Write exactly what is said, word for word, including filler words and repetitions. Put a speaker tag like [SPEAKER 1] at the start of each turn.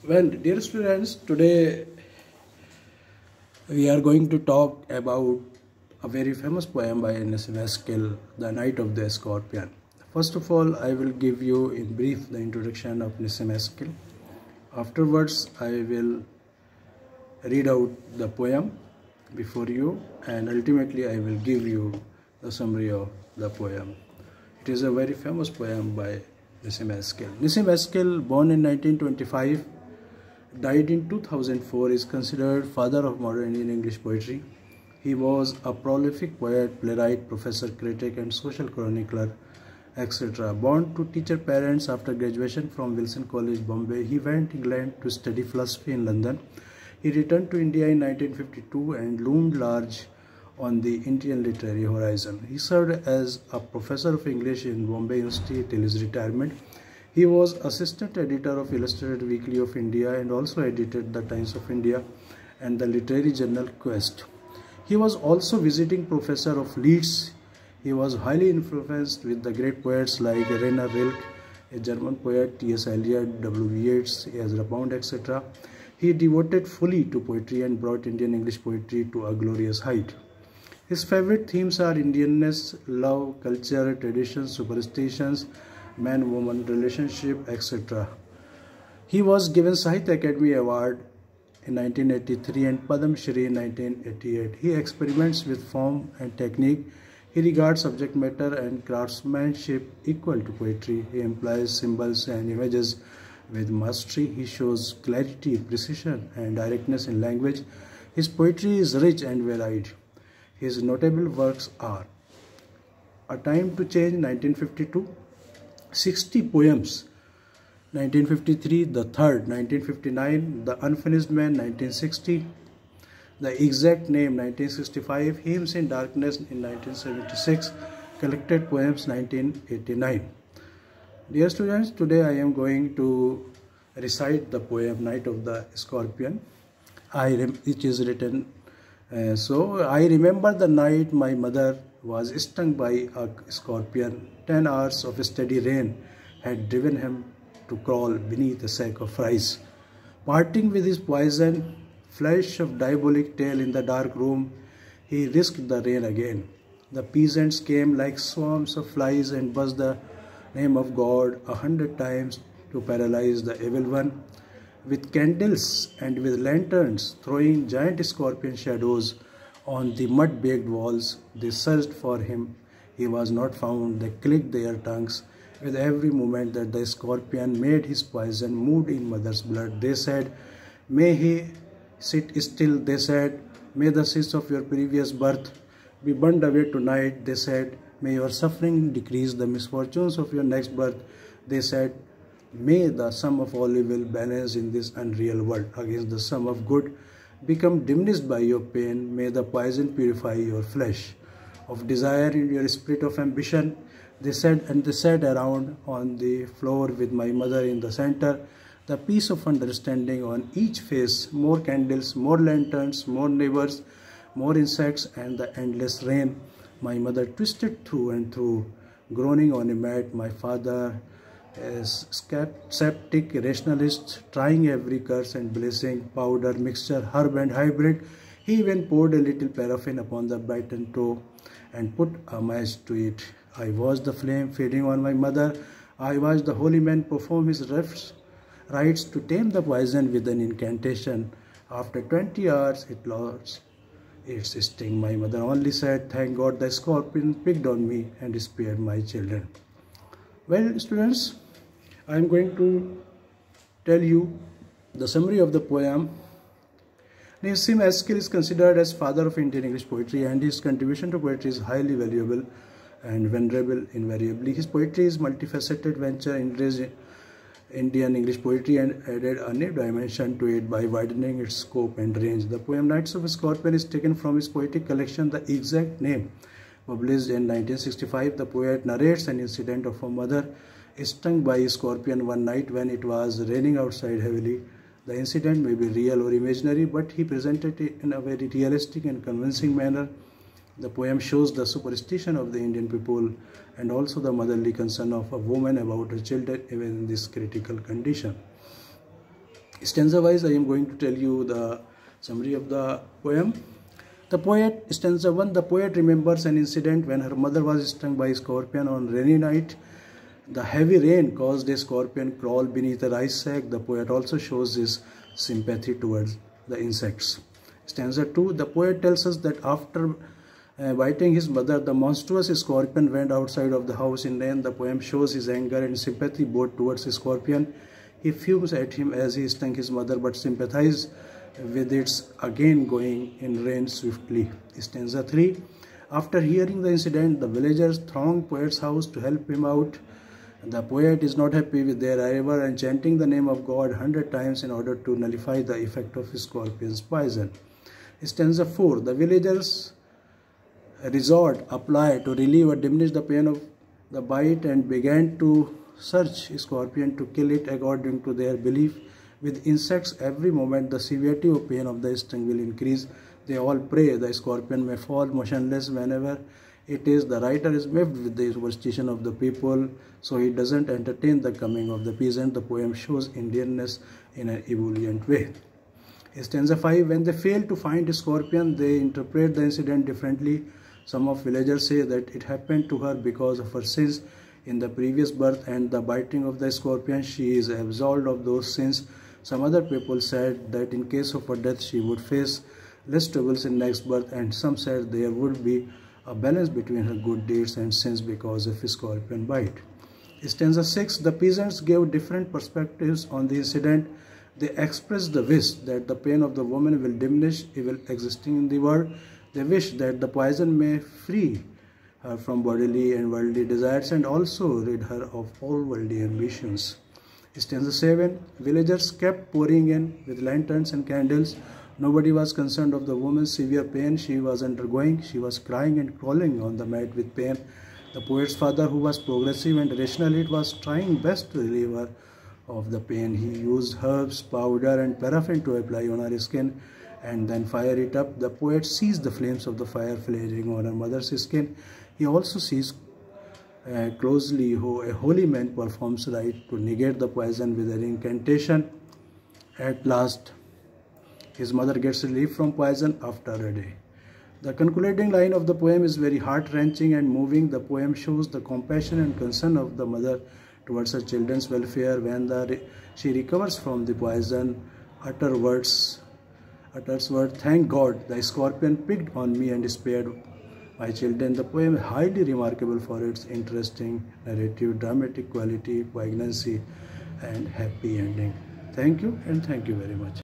[SPEAKER 1] Well, dear students, today we are going to talk about a very famous poem by Nissim Haskell, The Night of the Scorpion. First of all, I will give you in brief the introduction of Nissim Haskell. Afterwards, I will read out the poem before you, and ultimately I will give you the summary of the poem. It is a very famous poem by Nissim Haskell. Nissim Haskell, born in nineteen twenty-five, died in two thousand four, is considered father of modern Indian English poetry. He was a prolific poet, playwright, professor, critic, and social chronicler, et cetera. Born to teacher parents, after graduation from Wilson College, Bombay, he went to England to study philosophy in London. He returned to India in nineteen fifty-two and loomed large on the Indian literary horizon. He served as a professor of English in Bombay University till his retirement. He was assistant editor of Illustrated Weekly of India and also edited the Times of India and the literary journal Quest. He was also visiting professor of Leeds. He was highly influenced with the great poets like Rainer Rilke, a German poet, T S Eliot, W B Yeats, Ezra Pound, et cetera. He devoted fully to poetry and brought Indian English poetry to a glorious height. His favorite themes are Indianness, love, culture, traditions, superstitions, man-woman relationship, et cetera. He was given Sahitya Academy Award in nineteen eighty-three and Padma Shri in nineteen eighty-eight. He experiments with form and technique. He regards subject matter and craftsmanship equal to poetry. He employs symbols and images with mastery. He shows clarity, precision, and directness in language. His poetry is rich and varied. His notable works are A Time to Change, nineteen fifty-two, sixty Poems, nineteen fifty-three, The Third, nineteen fifty-nine, The Unfinished Man, nineteen sixty, The Exact Name, nineteen sixty-five, Hymns in Darkness in nineteen seventy-six, Collected Poems, nineteen eighty-nine. Dear students, today I am going to recite the poem Night of the Scorpion. I it is written, uh, so I remember the night my mother was stung by a scorpion. Ten hours of steady rain had driven him to crawl beneath a sack of rice. Parting with his poison, flash of diabolic tail in the dark room, he risked the rain again. The peasants came like swarms of flies and buzzed the name of God a hundred times to paralyze the evil one. With candles and with lanterns, throwing giant scorpion shadows on the mud-baked walls, they searched for him. He was not found. They clicked their tongues. With every moment that the scorpion made his poison moved in mother's blood, they said, "May he sit still," they said. "May the sins of your previous birth be burned away tonight," they said. "May your suffering decrease the misfortunes of your next birth," they said. "May the sum of all evil balance in this unreal world against the sum of good become diminished by your pain. May the poison purify your flesh of desire in your spirit of ambition," they said, and they sat around on the floor with my mother in the center, the peace of understanding on each face, more candles, more lanterns, more neighbors, more insects, and the endless rain. My mother twisted through and through, groaning on a mat. My father, as skeptic rationalist, trying every curse and blessing, powder, mixture, herb and hybrid. He even poured a little paraffin upon the bitten toe and put a match to it. I watched the flame feeding on my mother. I watched the holy man perform his rites to tame the poison with an incantation. After twenty hours, it lost its sting. My mother only said, "Thank God the scorpion picked on me and spared my children." Well, students, I am going to tell you the summary of the poem. Nissim Haskell is considered as father of Indian English poetry, and his contribution to poetry is highly valuable and venerable invariably. His poetry is multifaceted venture enriched Indian English poetry and added a new dimension to it by widening its scope and range. The poem Nights of a Scorpion is taken from his poetic collection The Exact Name, published in nineteen sixty-five. The poet narrates an incident of a mother stung by a scorpion one night when it was raining outside heavily. The incident may be real or imaginary, but he presented it in a very realistic and convincing manner. The poem shows the superstition of the Indian people and also the motherly concern of a woman about her children even in this critical condition. Stanza wise, I am going to tell you the summary of the poem. The poet, stanza one, the poet remembers an incident when her mother was stung by a scorpion on rainy night. The heavy rain caused a scorpion crawl beneath a rice sack. The poet also shows his sympathy towards the insects. Stanza two, the poet tells us that after uh, biting his mother, the monstrous scorpion went outside of the house in rain. The poem shows his anger and sympathy both towards the scorpion. He fumes at him as he stung his mother, but sympathizes with its again going in rain swiftly. Stanza three, after hearing the incident, the villagers throng poet's house to help him out. The poet is not happy with their arrival and chanting the name of God hundred times in order to nullify the effect of his scorpion's poison. Stanza four, the villagers resort apply to relieve or diminish the pain of the bite and began to search scorpion to kill it according to their belief. With insects, every moment the severity of pain of the sting will increase. They all pray the scorpion may fall motionless whenever it is. The writer is miffed with the superstition of the people, so he doesn't entertain the coming of the peasant. The poem shows Indianness in an ebullient way. Stanza five, when they fail to find a scorpion, they interpret the incident differently. Some of villagers say that it happened to her because of her sins in the previous birth and the biting of the scorpion. She is absolved of those sins. Some other people said that in case of her death, she would face less troubles in next birth, and some said there would be a balance between her good deeds and sins because of a scorpion bite. Stanza six, the peasants gave different perspectives on the incident. They expressed the wish that the pain of the woman will diminish, evil existing in the world. They wish that the poison may free her from bodily and worldly desires and also rid her of all worldly ambitions. Stanza seven, villagers kept pouring in with lanterns and candles. Nobody was concerned of the woman's severe pain she was undergoing. She was crying and crawling on the mat with pain. The poet's father, who was progressive and rational, was trying best to relieve her of the pain. He used herbs, powder and paraffin to apply on her skin and then fire it up. The poet sees the flames of the fire flaring on her mother's skin. He also sees uh, closely how a holy man performs rite to negate the poison with an incantation. At last, his mother gets relief from poison after a day. The concluding line of the poem is very heart-wrenching and moving. The poem shows the compassion and concern of the mother towards her children's welfare. When the, she recovers from the poison, utter words, utters word, "Thank God, the scorpion picked on me and spared my children." The poem is highly remarkable for its interesting narrative, dramatic quality, poignancy, and happy ending. Thank you, and thank you very much.